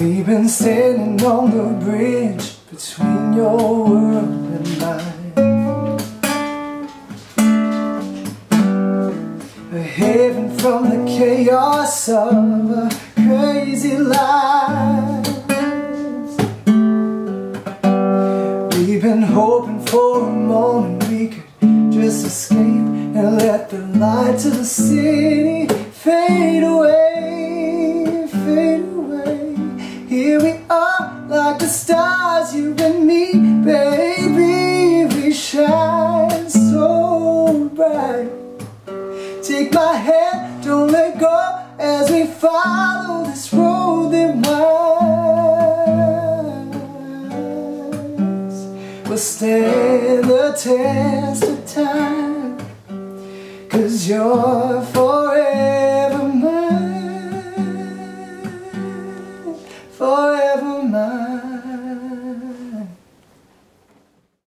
We've been standing on the bridge between your world and mine, a haven from the chaos of a crazy life. We've been hoping for a moment we could just escape and let the lights of the city fade away, fade away. Here we are, like the stars, you and me, baby. We shine so bright. Take my hand, don't let go, as we follow this road that winds. We'll stand the test of time, 'cause you're forever mine, forever.